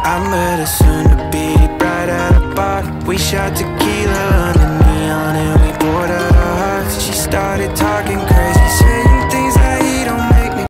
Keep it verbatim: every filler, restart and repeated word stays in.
I met a soon-to-be bride at a bar. We shot tequila under neon and we poured out our hearts. She started talking crazy, saying